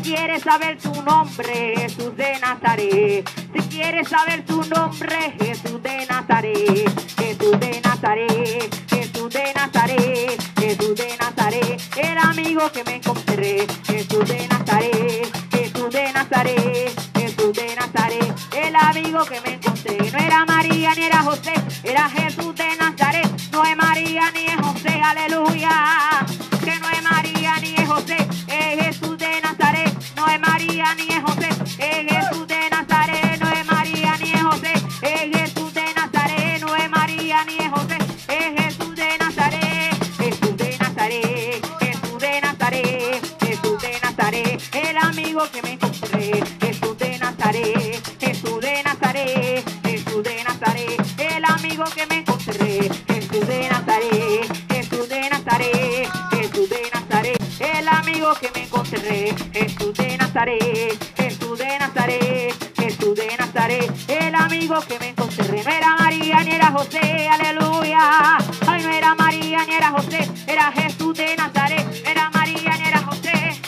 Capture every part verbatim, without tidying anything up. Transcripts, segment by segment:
quieres saber su nombre, Jesús de Nazaret. Si quieres saber su nombre, Jesús de Nazaret. Jesús de Nazaret, Jesús de Nazaret, Jesús de Nazaret. El amigo que me encontré, Jesús de Nazaret, Jesús de Nazaret, Jesús de Nazaret. El amigo que me encontré no era María ni era José, era Jesús de Nazaret. No es María ni es José, aleluya. Que no es María ni es José, es Jesús de Nazaret. No es María ni es José, es Jesús de Nazaret. No es María ni es José, es Jesús de Nazaret. No es María ni es José, es Jesús de Nazaret. Jesús de Nazaret, Jesús de Nazaret, Jesús de Nazaret. El amigo que me encontré, Jesús de Nazaret, Jesús de Nazaret, Jesús de Nazaret. El amigo que me encontré, Jesús de Nazaret, Jesús de Nazaret, Jesús de Nazaret. El amigo que me encontré, Jesús de Nazaret, Jesús de Nazaret, Jesús de Nazaret. El amigo que me encontré no era María ni era José, aleluya. Ay, no era María ni era José, era Jesús de Nazaret. Era María ni era José,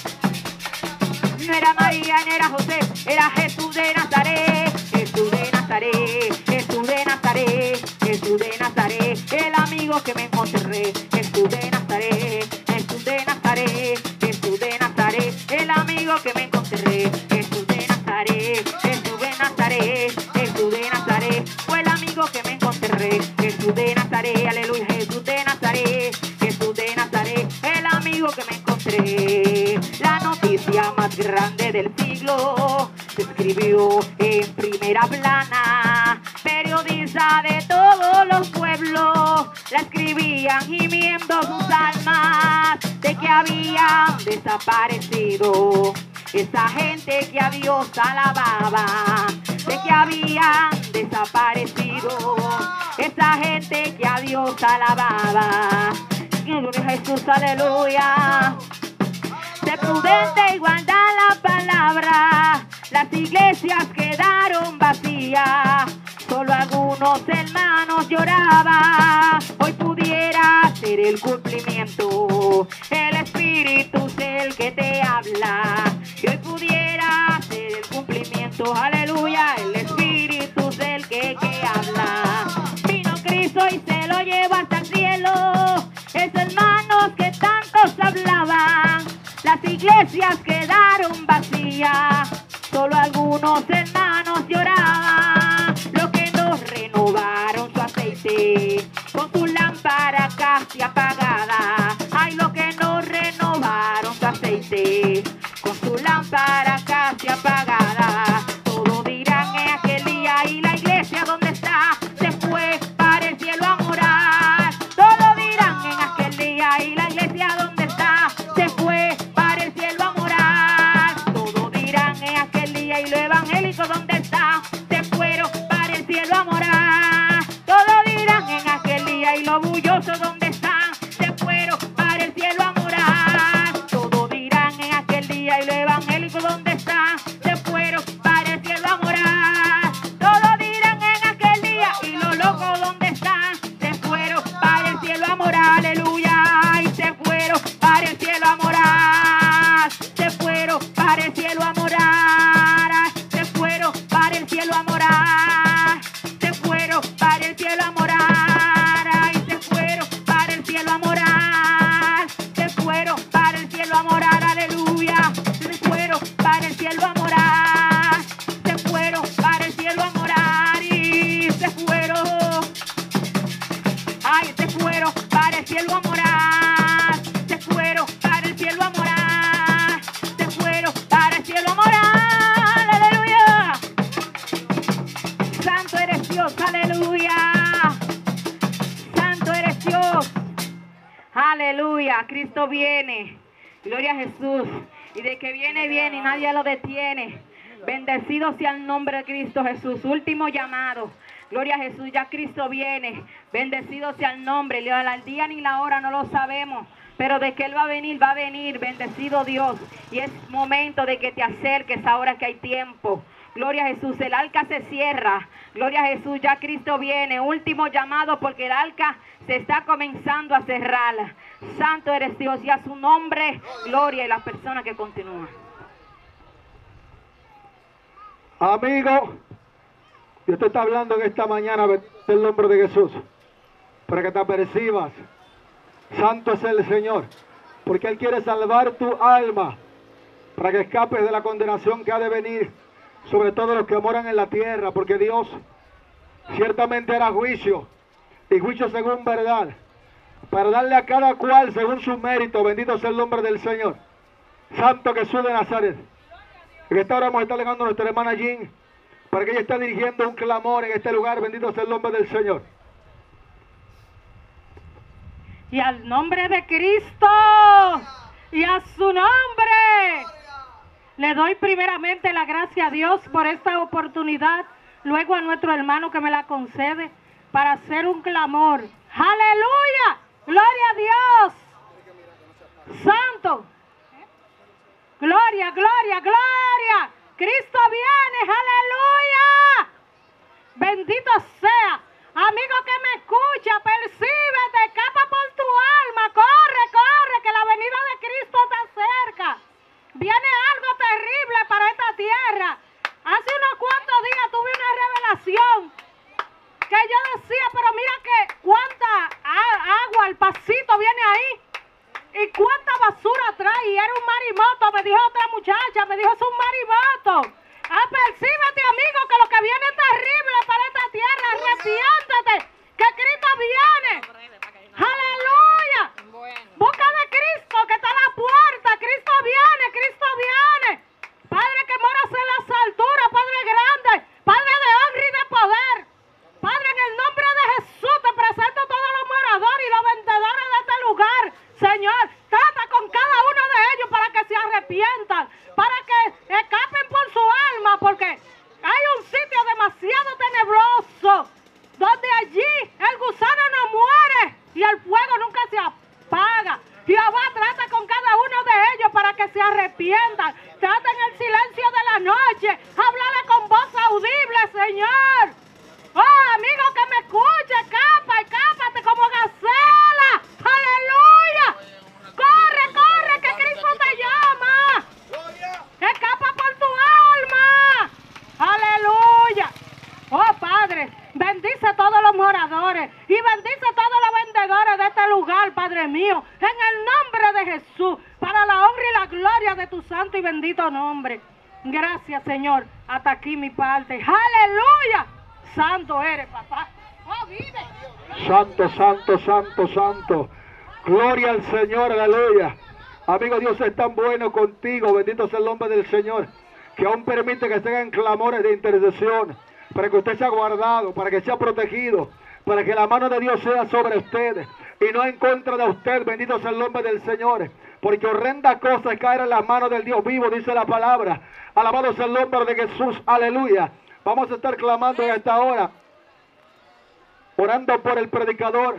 no era María ni era José, era Jesús de Nazaret. Jesús de Nazaret, Jesús de Nazaret, Jesús de Nazaret. El amigo que me encontré, Jesús de Nazaret, Jesús de Nazaret, Jesús de Nazaret. El amigo que me encontré, Jesús de Nazaret, Jesús de Nazaret, Jesús de Nazaret. Fue el amigo que me encontré, Jesús de Nazaret, aleluya. Jesús de Nazaret, Jesús de Nazaret. El amigo que me encontré. La noticia más grande del siglo se escribió en primera plana. Periodistas de todos los pueblos la escribían gimiendo sus almas de que habían desaparecido esa gente que a Dios alababa, de que habían desaparecido esa gente que a Dios alababa. Gloria a Jesús, aleluya. Sé prudente y guarda la palabra. Las iglesias quedaron vacías, solo algunos hermanos lloraban. Hoy pudiera ser el cumplimiento, el Espíritu es el que te habla. Y hoy pudiera ser el cumplimiento, aleluya. El Espíritu es el que, que habla. Vino Cristo y se lo llevó hasta el cielo. Esos hermanos que tantos hablaban, las iglesias quedaron vacías, solo algunos hermanos lloraban. Los que no renovaron su aceite, con su lámpara casi apagada. Ay, los que no renovaron su aceite, con su lámpara casi apagada. Todos dirán en aquel día, ¿y la iglesia dónde está? Se fue para el cielo a morar. Todos dirán en aquel día, ¿y la iglesia dónde está? Se fue para el cielo a morar. Todos dirán en aquel día, ¿y lo evangélico dónde está? Se fueron para el cielo a morar. Todos dirán en aquel día, ¿y lo bulloso dónde están? Se fueron para el cielo a morar. Todos dirán en aquel día, ¿y lo evangélico dónde están? Se fueron para el cielo a morar. Todos dirán en aquel día, ¿y los locos dónde están? Se fueron para el cielo a morar, aleluya. Y se fueron para el cielo a morar. Se fueron para el cielo a morar. Se fueron para el cielo a morar. Se fueron para el cielo a morar. Y se fueron para el cielo a morar. Se fueron para el cielo a morar, aleluya. Se fueron para el cielo a morar. Se fueron para el cielo a morar. Y se fueron. Ay, se fueron para el cielo a morar. Se fueron para el cielo a morar. Se fueron para el cielo a morar. Aleluya. Santo eres Dios, aleluya. Santo eres Dios. Aleluya. Cristo viene. Gloria a Jesús. Y de que viene, viene y nadie lo detiene. Bendecido sea el nombre de Cristo Jesús. Último llamado. Gloria a Jesús, ya Cristo viene. Bendecido sea el nombre. El día ni la hora no lo sabemos, pero de que Él va a venir, va a venir. Bendecido Dios. Y es momento de que te acerques ahora que hay tiempo. Gloria a Jesús, el arca se cierra. Gloria a Jesús, ya Cristo viene. Último llamado porque el arca se está comenzando a cerrar. Santo eres Dios y a su nombre, gloria, y las personas que continúan. Amigo, Dios te está hablando en esta mañana, bendito sea el nombre de Jesús, para que te apercibas. Santo es el Señor, porque Él quiere salvar tu alma, para que escapes de la condenación que ha de venir sobre todos los que moran en la tierra, porque Dios ciertamente hará juicio, y juicio según verdad, para darle a cada cual según su mérito. Bendito sea el nombre del Señor. Santo Jesús de Nazaret. En esta hora vamos a estar legando a nuestra hermana Jean, para que ella esté dirigiendo un clamor en este lugar. Bendito sea el nombre del Señor. Y al nombre de Cristo y a su nombre le doy primeramente la gracia a Dios por esta oportunidad, luego a nuestro hermano que me la concede para hacer un clamor. ¡Aleluya! ¡Gloria a Dios! ¡Santo! ¡Gloria, gloria, gloria! ¡Cristo viene! ¡Aleluya! Bendito sea. Amigo que me escucha, percíbete, escapa por tu alma, corre, corre, que la venida de Cristo está cerca. Viene algo terrible para esta tierra. Hace unos cuantos días tuve una revelación que yo decía, pero mira que cuánta agua al pasito viene ahí y cuánta basura trae, y era un marimoto, me dijo otra muchacha, me dijo es un marimoto. Apercíbete, amigo, que lo que viene es terrible para esta tierra. Arrepiéntete, que Cristo viene. Aleluya. Busca de Cristo, que está a la puerta. Cristo viene, Cristo viene. Padre que moras en las alturas, Padre grande, Padre de honra y de poder. Padre, en el nombre de Jesús te presento todos los moradores y los vendedores de este lugar. Señor, trata con cada uno de ellos para que se arrepientan, para que escapen por su alma, porque hay un sitio demasiado tenebroso, donde allí el gusano no muere y el fuego nunca se apaga. Jehová trata con cada uno de ellos para que se arrepientan. Trata en el silencio de la noche, háblale con voz audible, Señor. Oh, amigo que me escucha, escapa, escápate como gacela. Aleluya. Corre, corre, que Cristo te llama. Escapa por tu alma. Aleluya. Oh, Padre, bendice a todos los moradores y bendice a todos los vendedores de este lugar, Padre mío, en el nombre de Jesús, para la honra y la gloria de tu santo y bendito nombre. Gracias, Señor. Hasta aquí mi parte. Aleluya. Santo eres, papá. Oh, vive. Santo, santo, santo, santo. Gloria al Señor, aleluya. Amigo, Dios es tan bueno contigo. Bendito sea el nombre del Señor, que aún permite que se hagan clamores de intercesión, para que usted sea guardado, para que sea protegido, para que la mano de Dios sea sobre usted y no en contra de usted. Bendito sea el nombre del Señor, porque horrenda cosa es caer en las manos del Dios vivo, dice la palabra. Alabado sea el nombre de Jesús, aleluya. Vamos a estar clamando en esta hora, orando por el predicador.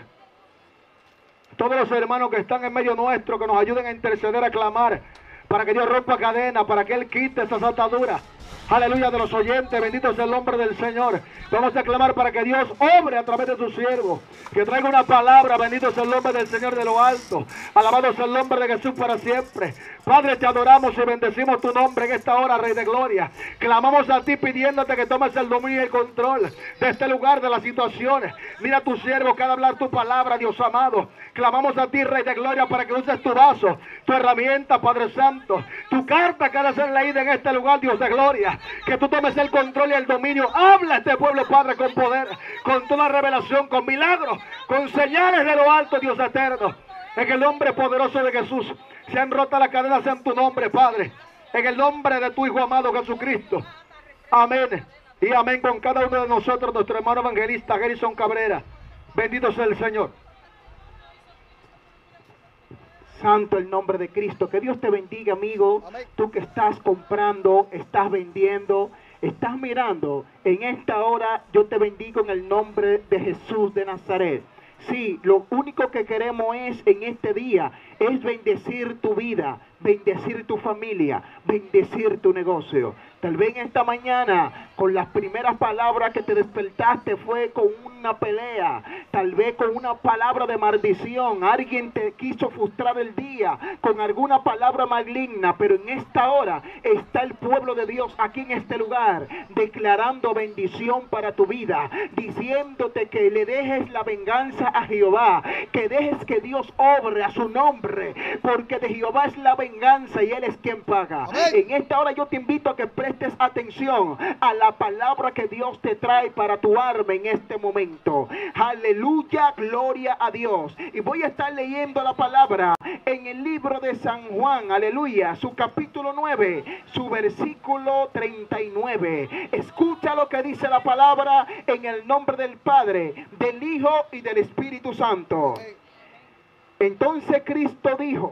Todos los hermanos que están en medio nuestro, que nos ayuden a interceder, a clamar, para que Dios rompa cadenas, para que Él quite esas ataduras. Aleluya, de los oyentes, bendito sea el nombre del Señor. Vamos a clamar para que Dios obre a través de su siervo, que traiga una palabra. Bendito sea el nombre del Señor de lo alto. Alabado sea el nombre de Jesús para siempre. Padre, te adoramos y bendecimos tu nombre en esta hora, Rey de Gloria. Clamamos a ti pidiéndote que tomes el dominio y el control de este lugar, de las situaciones. Mira a tu siervo que ha de hablar tu palabra, Dios amado. Clamamos a ti, Rey de Gloria, para que uses tu vaso, tu herramienta, Padre Santo, tu carta que ha de ser leída en este lugar, Dios de Gloria. Que tú tomes el control y el dominio. Habla a este pueblo, Padre, con poder, con toda revelación, con milagros, con señales de lo alto, Dios eterno. En el nombre poderoso de Jesús, se han roto las cadenas en tu nombre, Padre. En el nombre de tu Hijo amado Jesucristo. Amén. Y amén con cada uno de nosotros, nuestro hermano evangelista Gerson Cabrera. Bendito sea el Señor. Santo el nombre de Cristo. Que Dios te bendiga, amigo. Amén. Tú que estás comprando, estás vendiendo, estás mirando. En esta hora yo te bendigo en el nombre de Jesús de Nazaret. Sí, lo único que queremos es en este día es bendecir tu vida, bendecir tu familia, bendecir tu negocio. Tal vez en esta mañana, con las primeras palabras que te despertaste fue con una pelea, tal vez con una palabra de maldición. Alguien te quiso frustrar el día con alguna palabra maligna, pero en esta hora está el pueblo de Dios aquí en este lugar, declarando bendición para tu vida, diciéndote que le dejes la venganza a Jehová, que dejes que Dios obre a su nombre, porque de Jehová es la venganza y Él es quien paga. Amén. En esta hora yo te invito a que prestes atención a la palabra que Dios te trae para tu alma en este momento. Aleluya, gloria a Dios. Y voy a estar leyendo la palabra en el libro de San Juan, aleluya, su capítulo nueve, su versículo treinta y nueve. Escucha lo que dice la palabra en el nombre del Padre, del Hijo y del Espíritu Santo. Entonces Cristo dijo: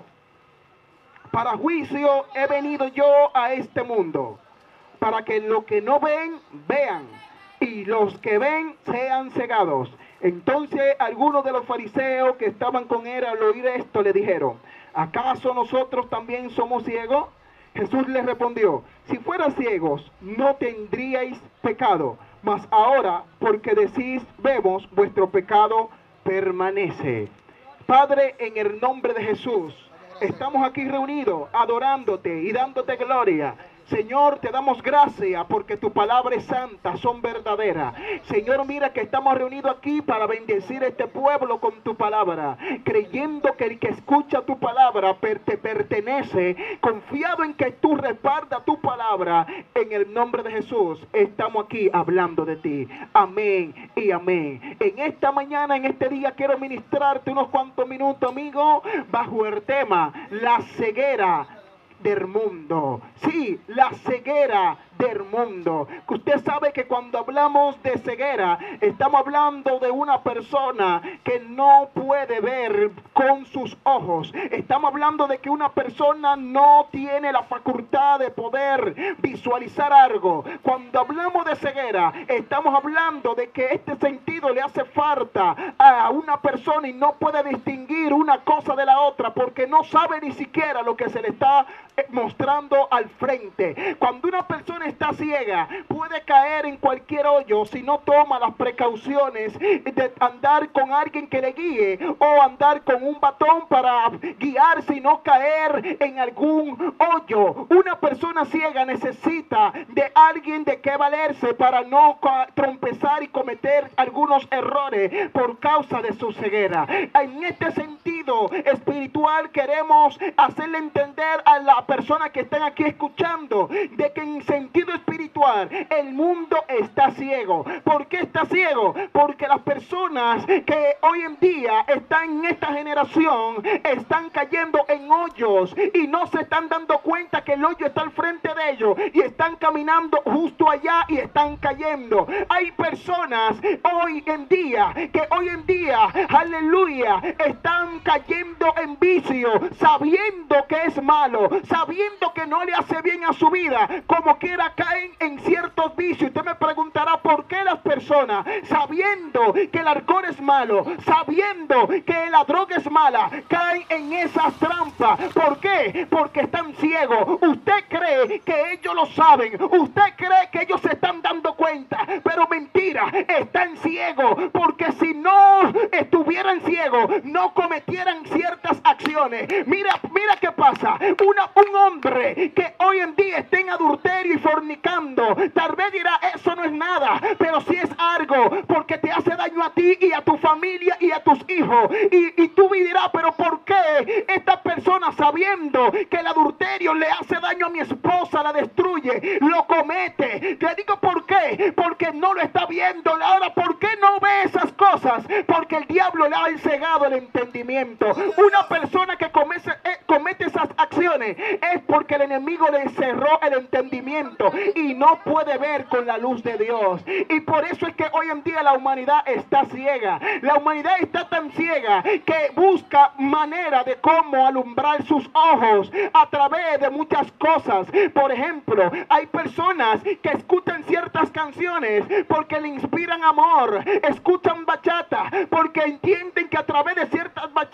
para juicio he venido yo a este mundo, para que los que no ven, vean, y los que ven sean cegados. Entonces algunos de los fariseos que estaban con él al oír esto le dijeron: ¿acaso nosotros también somos ciegos? Jesús les respondió: si fueran ciegos no tendríais pecado, mas ahora porque decís vemos, vuestro pecado permanece. Padre, en el nombre de Jesús, estamos aquí reunidos adorándote y dándote gloria. Señor, te damos gracias porque tu palabra es santa, son verdaderas. Señor, mira que estamos reunidos aquí para bendecir a este pueblo con tu palabra, creyendo que el que escucha tu palabra per te pertenece, confiado en que tú respaldas tu palabra. En el nombre de Jesús estamos aquí hablando de ti. Amén y amén. En esta mañana, en este día, quiero ministrarte unos cuantos minutos, amigo, bajo el tema la ceguera del mundo. Sí, la ceguera del mundo. Usted sabe que cuando hablamos de ceguera, estamos hablando de una persona que no puede ver con sus ojos. Estamos hablando de que una persona no tiene la facultad de poder visualizar algo. Cuando hablamos de ceguera, estamos hablando de que este sentido le hace falta a una persona y no puede distinguir una cosa de la otra, porque no sabe ni siquiera lo que se le está mostrando al frente. Cuando una persona está ciega, puede caer en cualquier hoyo si no toma las precauciones de andar con alguien que le guíe, o andar con un batón para guiarse y no caer en algún hoyo. Una persona ciega necesita de alguien de que valerse para no trompezar y cometer algunos errores por causa de su ceguera. En este sentido espiritual queremos hacerle entender a la persona que están aquí escuchando de que en sentido espiritual el mundo está ciego. ¿Por qué está ciego? Porque las personas que hoy en día están en esta generación están cayendo en hoyos y no se están dando cuenta que el hoyo está al frente de ellos, y están caminando justo allá y están cayendo. Hay personas hoy en día que hoy en día, aleluya, están cayendo en vicio, sabiendo que es malo, sabiendo que no le hace bien a su vida, como quiera caen en ciertos vicios. Usted me preguntará por qué las personas, sabiendo que el alcohol es malo, sabiendo que la droga es mala, caen en esas trampas. ¿Por qué? Porque están ciegos. Usted cree que ellos lo saben, usted cree que ellos se están dando cuenta, pero mentira, están ciegos, porque si no estuvieran ciegos, no cometieran ciertas acciones. Mira, mira qué pasa. Una, un hombre que hoy en día está en adulterio y fornicando, tal vez dirá, eso no es nada, pero sí es algo, porque te hace daño a ti y a tu familia y a tus hijos. Y, y tú dirás, pero ¿por qué esta persona, sabiendo que el adulterio le hace daño a mi esposa, la destruye, lo comete? Te digo por qué, porque no lo está viendo. Ahora, ¿por qué no ve esas cosas? Porque el diablo le ha cegado el entendimiento. Una persona que comete, eh, comete esas acciones es porque el enemigo le cerró el entendimiento y no puede ver con la luz de Dios. Y por eso es que hoy en día la humanidad está ciega. La humanidad está tan ciega que busca manera de cómo alumbrar sus ojos a través de muchas cosas. Por ejemplo, hay personas que escuchan ciertas canciones porque le inspiran amor, escuchan bachata porque entienden que a través de ciertas bachatas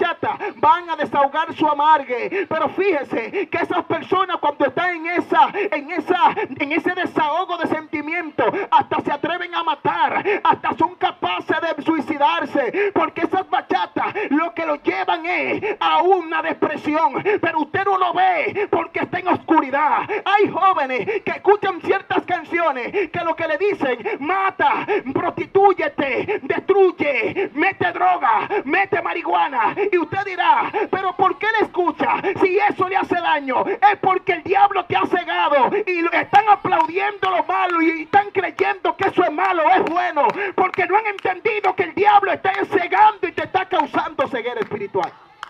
bachata van a desahogar su amargue. Pero fíjese que esas personas cuando están en esa, en esa, en ese desahogo de sentimiento, hasta se atreven a matar, hasta son capaces de suicidarse, porque esas bachatas lo que lo llevan es a una depresión. Pero usted no lo ve porque está en oscuridad. Hay jóvenes que escuchan ciertas canciones que lo que le dicen: mata, prostitúyete, destruye, mete droga, mete marihuana. Y usted dirá: pero ¿por qué le escucha? Si eso le hace daño, es porque el diablo te ha cegado y están aplaudiendo lo malo y están creyendo que eso es malo, es bueno, porque no han entendido que el diablo está cegando y te está causando ceguera espiritual.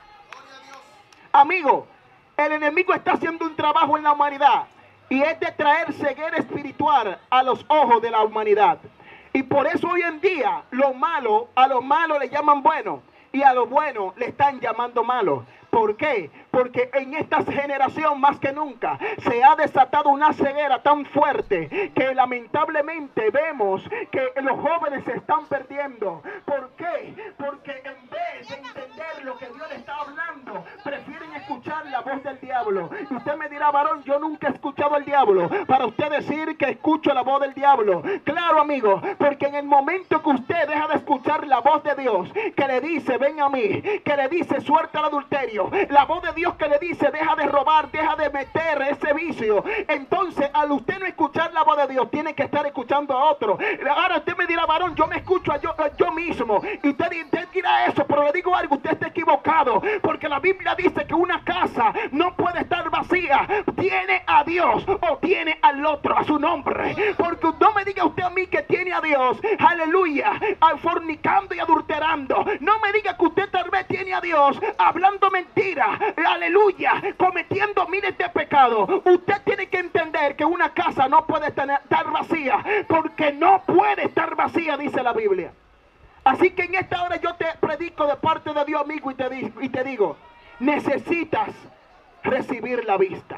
Amigo, el enemigo está haciendo un trabajo en la humanidad y es de traer ceguera espiritual a los ojos de la humanidad. Y por eso hoy en día lo malo, a lo malo le llaman bueno y a lo bueno le están llamando malo. ¿Por qué? Porque en esta generación más que nunca se ha desatado una ceguera tan fuerte que lamentablemente vemos que los jóvenes se están perdiendo. ¿Por qué? Porque en vez de entender lo que Dios le está hablando, prefieren escuchar la voz del diablo. Y usted me dirá: varón, yo nunca he escuchado al diablo. Para usted decir que escucho la voz del diablo. Claro, amigo, porque en el momento que usted deja de escuchar la voz de Dios, que le dice: ven a mí, que le dice: suelta el adulterio, la voz de Dios que le dice: deja de robar, deja de meter ese vicio. Entonces, al usted no escuchar la voz de Dios, tiene que estar escuchando a otro. Ahora usted me dirá: varón, yo me escucho a yo, a yo mismo. Y usted, usted dirá eso, pero le digo algo: usted está equivocado, porque la Biblia dice que una casa no puede estar vacía. Tiene a Dios o tiene al otro, a su nombre. Porque no me diga usted a mí que tiene a Dios, aleluya, fornicando y adulterando. No me diga que usted tal vez tiene a Dios hablando mentira, aleluya, cometiendo miles de pecados. Usted tiene que entender que una casa no puede tener, estar vacía, porque no puede estar vacía, dice la Biblia. Así que en esta hora yo te predico de parte de Dios, amigo, y te, digo, y te digo, necesitas recibir la vista.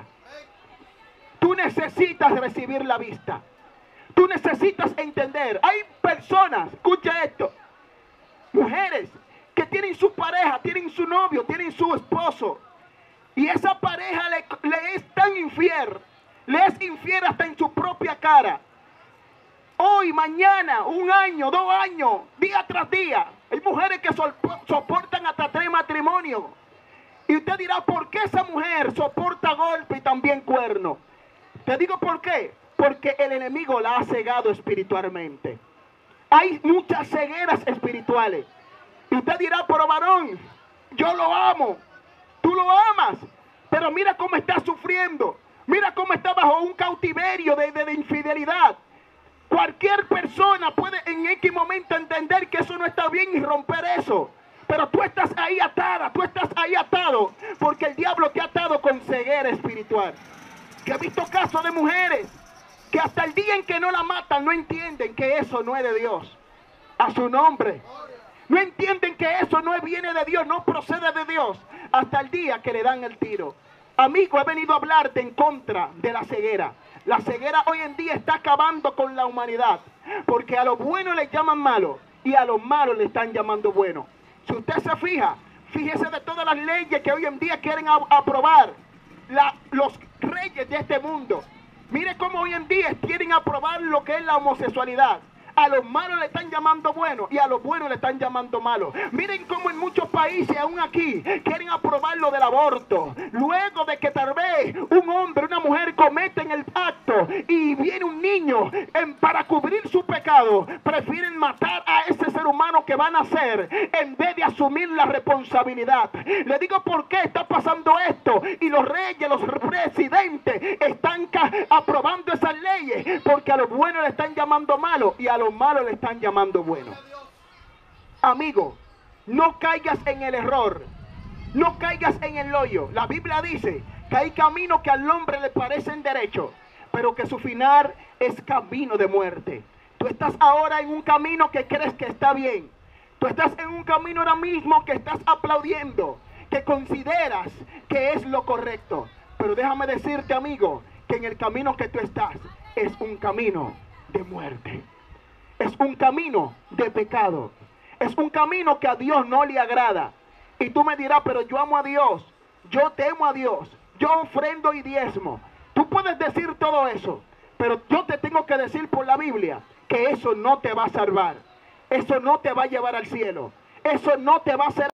Tú necesitas recibir la vista. Tú necesitas entender. Hay personas, escucha esto, mujeres que tienen su pareja, tienen su novio, tienen su esposo, y esa pareja le, le es tan infiel, le es infiel hasta en su propia cara. Hoy, mañana, un año, dos años, día tras día. Hay mujeres que so, soportan hasta tres matrimonios. Y usted dirá: ¿por qué esa mujer soporta golpe y también cuerno? Te digo por qué. Porque el enemigo la ha cegado espiritualmente. Hay muchas cegueras espirituales. Y usted dirá: pero varón, yo lo amo. Tú lo amas, pero mira cómo está sufriendo. Mira cómo está bajo un cautiverio de, de, de infidelidad. Cualquier persona puede en X momento entender que eso no está bien y romper eso. Pero tú estás ahí atada, tú estás ahí atado, porque el diablo te ha atado con ceguera espiritual. Que he visto casos de mujeres que hasta el día en que no la matan no entienden que eso no es de Dios. A su nombre. No entienden que eso no viene de Dios, no procede de Dios, hasta el día que le dan el tiro. Amigo, he venido a hablarte en contra de la ceguera. La ceguera hoy en día está acabando con la humanidad, porque a lo bueno le llaman malo y a lo malo le están llamando bueno. Si usted se fija, fíjese de todas las leyes que hoy en día quieren a, aprobar la, los reyes de este mundo. Mire cómo hoy en día quieren aprobar lo que es la homosexualidad. A los malos le están llamando bueno y a los buenos le están llamando malo. Miren cómo en muchos países, aún aquí, quieren aprobar lo del aborto. Luego de que tal vez un hombre, una mujer cometen el acto y viene un niño en, para cubrir su pecado, prefieren matar a ese ser humano que van a nacer en vez de asumir la responsabilidad. Le digo por qué está pasando esto. Y los reyes, los presidentes están aprobando esas leyes, porque a los buenos le están llamando malo y a los los malos le están llamando bueno. Amigo, no caigas en el error, no caigas en el hoyo. La Biblia dice que hay caminos que al hombre le parecen derechos, pero que su final es camino de muerte. Tú estás ahora en un camino que crees que está bien. Tú estás en un camino ahora mismo que estás aplaudiendo, que consideras que es lo correcto. Pero déjame decirte, amigo, que en el camino que tú estás es un camino de muerte. Es un camino de pecado. Es un camino que a Dios no le agrada. Y tú me dirás, pero yo amo a Dios, yo temo a Dios, yo ofrendo y diezmo. Tú puedes decir todo eso, pero yo te tengo que decir por la Biblia que eso no te va a salvar. Eso no te va a llevar al cielo. Eso no te va a hacer